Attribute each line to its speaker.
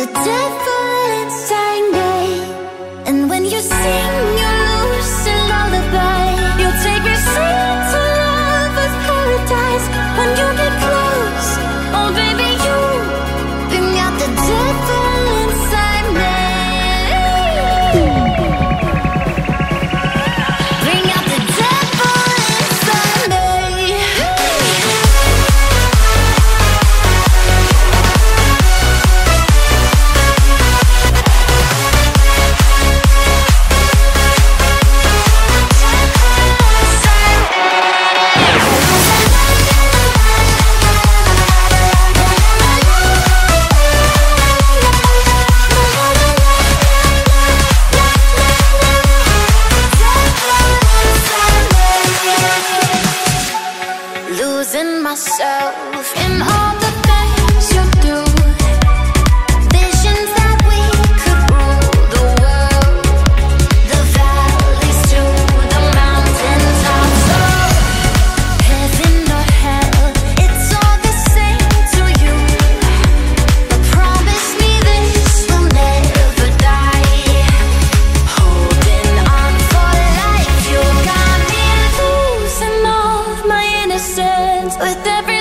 Speaker 1: the devil inside me. And when you sing your lucid lullaby, you take me straight to lover's paradise. When you get close, oh baby, you bring out the devil inside me. Bring out the devil inside me. Losing myself in all the things you do. Visions that we could rule the world. The valleys to the mountaintops. Oh, heaven or hell, it's all the same to you. But promise me this will never die. Holding on for life, you got me losing all my innocence with every